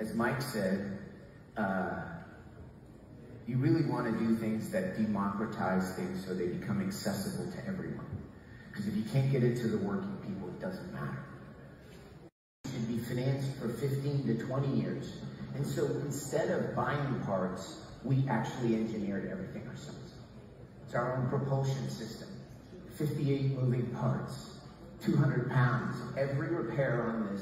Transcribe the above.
as Mike said, you really want to do things that democratize things so they become accessible to everyone. Because if you can't get it to the working people, it doesn't matter. It should be financed for 15 to 20 years. And so instead of buying parts, we actually engineered everything ourselves. It's our own propulsion system, 58 moving parts, 200 pounds. Every repair on this